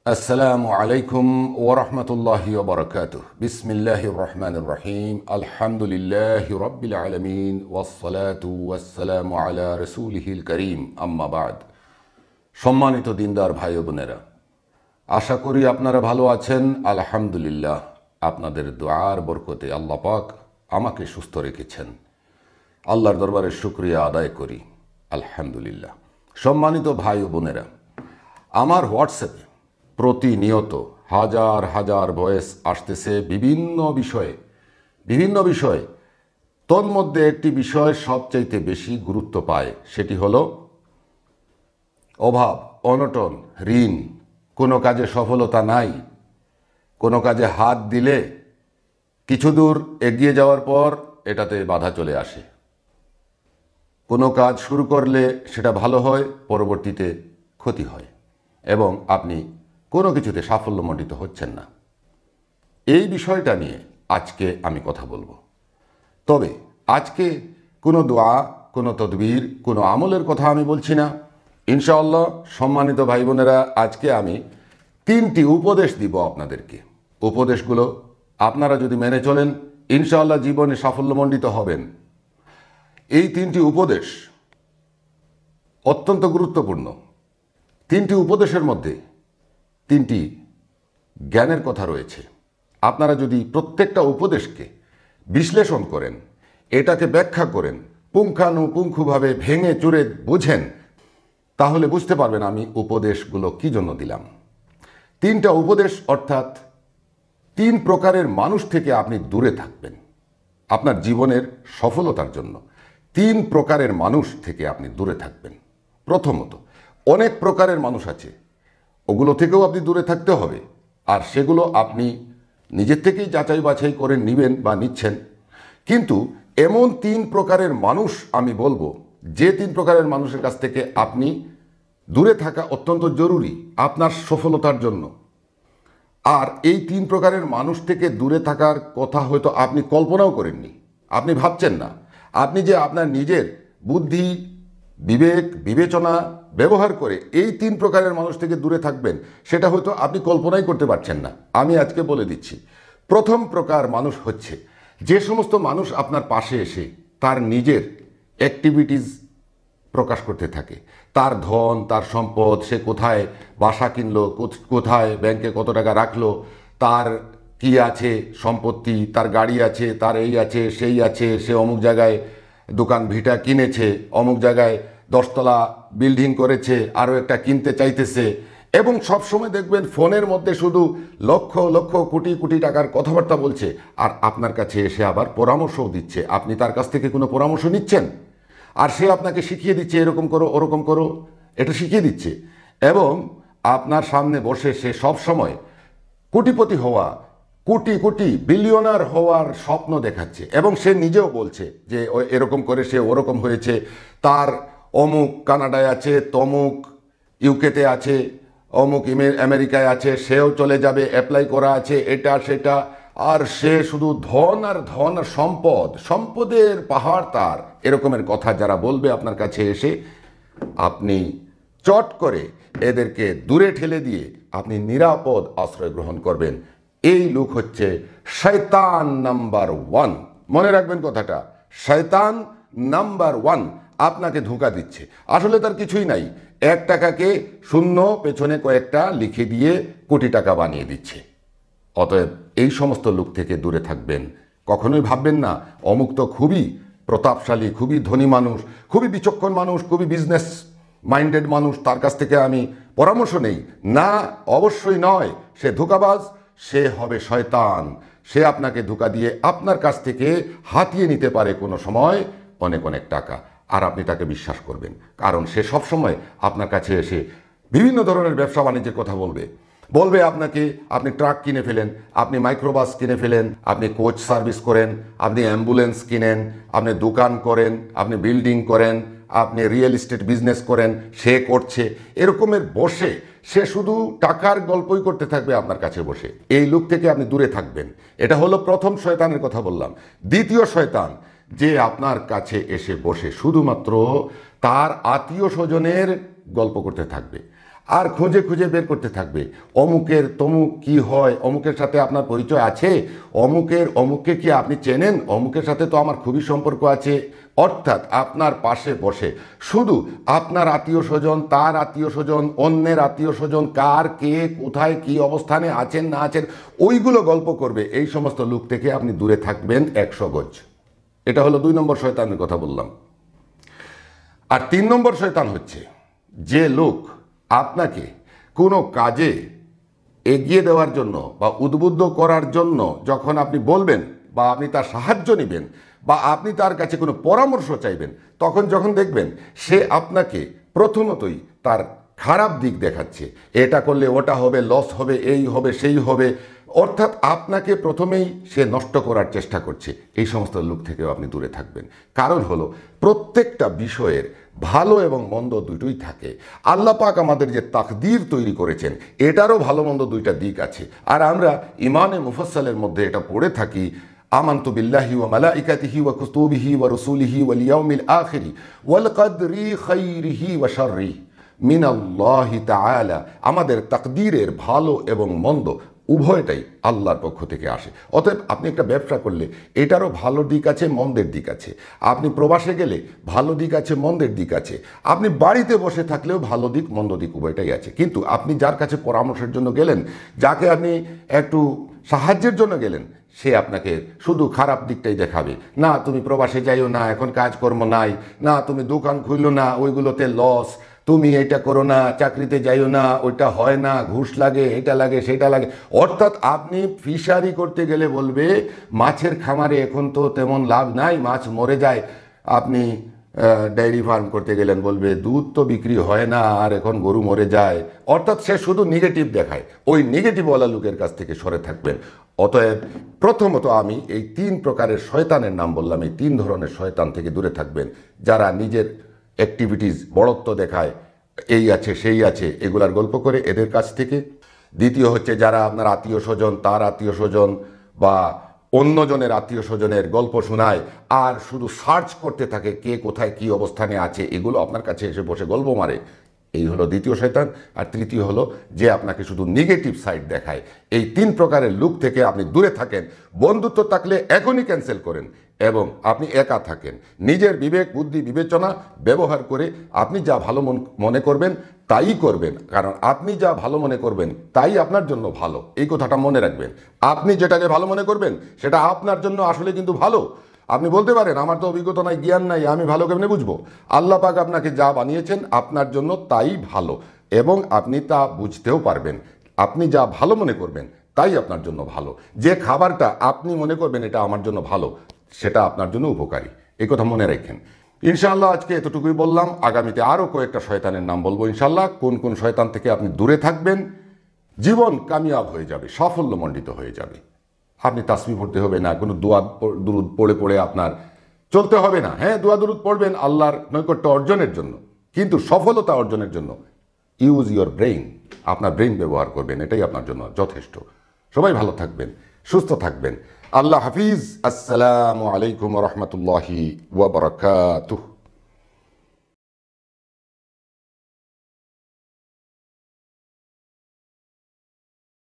আসসালামু আলাইকুম ওয়া রাহমাতুল্লাহি ওয়া বারাকাতুহু। বিসমিল্লাহির রহমানির রহিম। আলহামদুলিল্লাহি রাব্বিল আলামিন ওয়াসসালাতু ওয়াসসালামু আলা রাসূলিহিল কারীম। আম্মা বাদ। সম্মানিত দিনদার ভাই ও বোনেরা, আশা করি আপনারা ভালো আছেন। আলহামদুলিল্লাহ, আপনাদের দোয়ার বরকতে আল্লাহ পাক আমাকে সুস্থ রেখেছেন। আল্লাহর দরবারে শুকরিয়া আদায় করি। আলহামদুলিল্লাহ। সম্মানিত ভাই ও বোনেরা, আমার হোয়াটসঅ্যাপে প্রতিনিয়ত হাজার হাজার ভয়েস আসতেছে বিভিন্ন বিষয়ে। তন্মধ্যে একটি বিষয় সবচাইতে বেশি গুরুত্ব পায়, সেটি হলো অভাব, অনটন, ঋণ। কোনো কাজে সফলতা নাই, কোনো কাজে হাত দিলে কিছু দূর এগিয়ে যাওয়ার পর এটাতে বাধা চলে আসে। কোনো কাজ শুরু করলে সেটা ভালো হয়, পরবর্তীতে ক্ষতি হয় এবং আপনি কোনো কিছুতে সাফল্যমণ্ডিত হচ্ছেন না। এই বিষয়টা নিয়ে আজকে আমি কথা বলবো। তবে আজকে কোনো দোয়া, কোনো তদবির, কোনো আমলের কথা আমি বলছি না। ইনশাআল্লাহ সম্মানিত ভাই বোনেরা, আজকে আমি 3টি উপদেশ দিব আপনাদেরকে। উপদেশগুলো আপনারা যদি মেনে চলেন, ইনশাআল্লাহ জীবনে সাফল্যমণ্ডিত হবেন। এই 3টি উপদেশ অত্যন্ত গুরুত্বপূর্ণ। 3টি উপদেশের মধ্যে 3টি জ্ঞানের কথা রয়েছে। আপনারা যদি প্রত্যেকটা উপদেশকে বিশ্লেষণ করেন, এটাকে ব্যাখ্যা করেন, পুঙ্খানুপুঙ্খভাবে ভেঙে চুরে বুঝেন, তাহলে বুঝতে পারবেন আমি উপদেশগুলো কি জন্য দিলাম। 3টা উপদেশ, অর্থাৎ 3 প্রকারের মানুষ থেকে আপনি দূরে থাকবেন। আপনার জীবনের সফলতার জন্য 3 প্রকারের মানুষ থেকে আপনি দূরে থাকবেন। প্রথমত, অনেক প্রকারের মানুষ আছে, ওগুলো থেকেও আপনি দূরে থাকতে হবে। আর সেগুলো আপনি নিজের থেকেই যাচাই বাছাই করে নেবেন বা নিচ্ছেন। কিন্তু এমন 3 প্রকারের মানুষ আমি বলবো, যে 3 প্রকারের মানুষের কাছ থেকে আপনি দূরে থাকা অত্যন্ত জরুরি আপনার সফলতার জন্য। আর এই 3 প্রকারের মানুষ থেকে দূরে থাকার কথা হয়তো আপনি কল্পনাও করেননি, আপনি ভাবছেন না। আপনি যে আপনার নিজের বুদ্ধি, বিবেক, বিবেচনা ব্যবহার করে এই 3 প্রকারের মানুষ থেকে দূরে থাকবেন, সেটা হয়তো আপনি কল্পনাই করতে পারছেন না। আমি আজকে বলে দিচ্ছি। প্রথম প্রকার মানুষ হচ্ছে যে সমস্ত মানুষ আপনার পাশে এসে তার নিজের অ্যাক্টিভিটিস প্রকাশ করতে থাকে। তার ধন, তার সম্পদ, সে কোথায় বাসা কিনলো, কোথায় ব্যাংকে কত টাকা রাখলো, তার কি আছে সম্পত্তি, তার গাড়ি আছে, তার এই আছে সেই আছে, সে অমুক জায়গায় দোকান ভিটা কিনেছে, অমুক জায়গায় 10 তলা বিল্ডিং করেছে, আরও একটা কিনতে চাইতেছে। এবং সবসময় দেখবেন ফোনের মধ্যে শুধু লক্ষ লক্ষ কোটি কোটি টাকার কথাবার্তা বলছে, আর আপনার কাছে এসে আবার পরামর্শও দিচ্ছে। আপনি তার কাছ থেকে কোনো পরামর্শ নিচ্ছেন, আর সে আপনাকে শিখিয়ে দিচ্ছে, এরকম করো, ওরকম করো, এটা শিখিয়ে দিচ্ছে। এবং আপনার সামনে বসে সে সব সময় কোটিপতি হওয়া, কোটি কোটি বিলিয়নার হওয়ার স্বপ্ন দেখাচ্ছে। এবং সে নিজেও বলছে যে এরকম করে সে ওরকম হয়েছে, তার অমুক কানাডায় আছে, তমুক ইউকেতে আছে, অমুক আমেরিকায় আছে, সেও চলে যাবে, অ্যাপ্লাই করা আছে, এটা সেটা। আর সে শুধু ধন আর ধন আর সম্পদ, সম্পদের পাহাড় তার। এরকমের কথা যারা বলবে আপনার কাছে এসে, আপনি চট করে এদেরকে দূরে ঠেলে দিয়ে আপনি নিরাপদ আশ্রয় গ্রহণ করবেন। এই লোক হচ্ছে শয়তান নাম্বার 1। মনে রাখবেন কথাটা, শয়তান নাম্বার 1 আপনাকে ধোঁকা দিচ্ছে। আসলে তার কিছুই নাই, 1 টাকাকে শূন্য পেছনে কয়েকটা লিখে দিয়ে কোটি টাকা বানিয়ে দিচ্ছে। অতএব এই সমস্ত লোক থেকে দূরে থাকবেন। কখনোই ভাববেন না অমুক তো খুবই প্রতাপশালী, খুবই ধনী মানুষ, খুবই বিচক্ষণ মানুষ, খুবই বিজনেস মাইন্ডেড মানুষ, তার কাছ থেকে আমি পরামর্শ নেই। না, অবশ্যই নয়। সে ধোঁকাবাজ, সে হবে শয়তান। সে আপনাকে ধোঁকা দিয়ে আপনার কাছ থেকে হাতিয়ে নিতে পারে কোনো সময় অনেক অনেক টাকা, আর আপনি তাকে বিশ্বাস করবেন। কারণ সে সবসময় আপনার কাছে এসে বিভিন্ন ধরনের ব্যবসা বাণিজ্যের কথা বলবে আপনাকে। আপনি ট্রাক কিনে ফেলেন, আপনি মাইক্রোবাস কিনে ফেলেন, আপনি কোচ সার্ভিস করেন, আপনি অ্যাম্বুলেন্স কিনেন, আপনি দোকান করেন, আপনি বিল্ডিং করেন, আপনি রিয়েল এস্টেট বিজনেস করেন, সে করছে। এরকমের বসে সে শুধু টাকার গল্পই করতে থাকবে আপনার কাছে বসে। এই লোক থেকে আপনি দূরে থাকবেন। এটা হলো প্রথম শয়তানের কথা বললাম। দ্বিতীয় শয়তান, যে আপনার কাছে এসে বসে শুধুমাত্র তার আত্মীয় স্বজনের গল্প করতে থাকবে। আর খুঁজে খুঁজে বের করতে থাকবে অমুকের তমুক কি হয়, অমুকের সাথে আপনার পরিচয় আছে, অমুককে কি আপনি চেনেন, অমুকের সাথে তো আমার খুবই সম্পর্ক আছে। অর্থাৎ আপনার পাশে বসে শুধু আপনার আত্মীয় স্বজন, তার আত্মীয় স্বজন, অন্যের আত্মীয় স্বজন, কার কে কোথায় কি অবস্থানে আছেন না আছেন ওইগুলো গল্প করবে। এই সমস্ত লোক থেকে আপনি দূরে থাকবেন 100 গজ। এটা হলো 2 নম্বর শয়তানের কথা বললাম। আর 3 নম্বর শয়তান হচ্ছে যে লোক আপনাকে কোনো কাজে এগিয়ে দেওয়ার জন্য বা উদ্বুদ্ধ করার জন্য যখন আপনি বলবেন বা আপনি তার সাহায্য নেবেন বা আপনি তার কাছে কোনো পরামর্শ চাইবেন, তখন যখন দেখবেন সে আপনাকে প্রথমতই তার খারাপ দিক দেখাচ্ছে, এটা করলে ওটা হবে, লস হবে, এই হবে, সেই হবে, অর্থাৎ আপনাকে প্রথমেই সে নষ্ট করার চেষ্টা করছে। এই সমস্ত লোক থেকেও আপনি দূরে থাকবেন। কারণ হলো প্রত্যেকটা বিষয়ের ভালো এবং মন্দ দুটোই থাকে। আল্লাহ পাক আমাদের যে তাকদীর তৈরি করেছেন এটারও ভালো মন্দ দুইটা দিক আছে। আর আমরা ইমানে মুফাসসালের মধ্যে এটা পড়ে থাকি, আমানতু বিল্লাহি ওয়া মালাইকাতিহি ওয়া কুতুবিহি ওয়া রাসূলিহি ওয়াল ইয়াউমিল আখিরি ওয়াল কদরি খাইরিহি ওয়া শাররিহি মিনাল্লাহি তাআলা। আমাদের তাকদীরের ভালো এবং মন্দ উভয়টাই আল্লাহর পক্ষ থেকে আসে। অতএব আপনি একটা ব্যবসা করলে এটারও ভালো দিক আছে, মন্দের দিক আছে। আপনি প্রবাসে গেলে ভালো দিক আছে, মন্দের দিক আছে। আপনি বাড়িতে বসে থাকলেও ভালো দিক মন্দ দিক উভয়টাই আছে। কিন্তু আপনি যার কাছে পরামর্শের জন্য গেলেন, যাকে আপনি একটু সাহায্যের জন্য গেলেন, সে আপনাকে শুধু খারাপ দিকটাই দেখাবে। না তুমি প্রবাসে যাইও না, এখন কাজকর্ম নাই, না তুমি দোকান খুললো না, ওইগুলোতে লস, তুমি এটা করো না, চাকরিতে যাইও না, ওইটা হয় না, ঘুষ লাগে, এটা লাগে, সেটা লাগে। অর্থাৎ আপনি ফিশারি করতে গেলে বলবে মাছের খামারে এখন তো তেমন লাভ নাই, মাছ মরে যায়। আপনি ডেইরি ফার্ম করতে গেলেন, বলবে দুধ তো বিক্রি হয় না, আর এখন গরু মরে যায়। অর্থাৎ সে শুধু নেগেটিভ দেখায়। ওই নেগেটিভওয়ালা লোকের কাছ থেকে সরে থাকবেন। অতএব প্রথমত আমি এই 3 প্রকারের শয়তানের নাম বললাম, এই 3 ধরনের শয়তান থেকে দূরে থাকবেন। যারা নিজের অ্যাক্টিভিটিস বড়ত্ব দেখায়, এই আছে সেই আছে, এগুলার গল্প করে এদের কাছ থেকে। দ্বিতীয় হচ্ছে যারা আপনার আত্মীয় স্বজন, তার আত্মীয় স্বজন বা অন্যজনের আত্মীয় স্বজনের গল্প শোনায় আর শুধু সার্চ করতে থাকে কে কোথায় কি অবস্থানে আছে, এগুলো আপনার কাছে এসে বসে গল্প মারে। এই হলো দ্বিতীয় শয়তান। আর তৃতীয় হলো যে আপনাকে শুধু নেগেটিভ সাইড দেখায়। এই 3 প্রকারের লোক থেকে আপনি দূরে থাকেন। বন্ধুত্ব থাকলে এখনই ক্যান্সেল করেন এবং আপনি একা থাকেন। নিজের বিবেক বুদ্ধি বিবেচনা ব্যবহার করে আপনি যা ভালো মনে করবেন তাই করবেন। কারণ আপনি যা ভালো মনে করবেন তাই আপনার জন্য ভালো। এই কথাটা মনে রাখবেন। আপনি যেটাকে ভালো মনে করবেন সেটা আপনার জন্য আসলে কিন্তু ভালো। আপনি বলতে পারেন আমার তো অভিজ্ঞতা নাই, জ্ঞান নাই, আমি ভালো কেমনে বুঝবো? আল্লাহ পাক আপনাকে যা বানিয়েছেন আপনার জন্য তাই ভালো এবং আপনি তা বুঝতেও পারবেন। আপনি যা ভালো মনে করবেন তাই আপনার জন্য ভালো। যে খাবারটা আপনি মনে করবেন এটা আমার জন্য ভালো, সেটা আপনার জন্য উপকারী। এই কথা মনে রাখেন। ইনশাআল্লাহ আজকে এতটুকুই বললাম। আগামীতে আরও কয়েকটা শয়তানের নাম বলবো ইনশাআল্লাহ। কোন কোন শয়তান থেকে আপনি দূরে থাকবেন, জীবন কামিয়াব হয়ে যাবে, সাফল্যমণ্ডিত হয়ে যাবে। আপনি তাসবিহ পড়তে হবে না, কোনো দোয়া দুরুদ পড়ে পড়ে আপনার চলতে হবে না। হ্যাঁ, দোয়া দুরুদ পড়বেন আল্লাহর নৈকট্য অর্জনের জন্য, কিন্তু সফলতা অর্জনের জন্য ইউজ ইউর ব্রেইন। আপনার ব্রেইন ব্যবহার করবেন, এটাই আপনার জন্য যথেষ্ট। সবাই ভালো থাকবেন, সুস্থ থাকবেন। আল্লাহ হাফিজ। আসসালামু আলাইকুম রহমতুল্লাহি ওয়া বারাকাতুহু।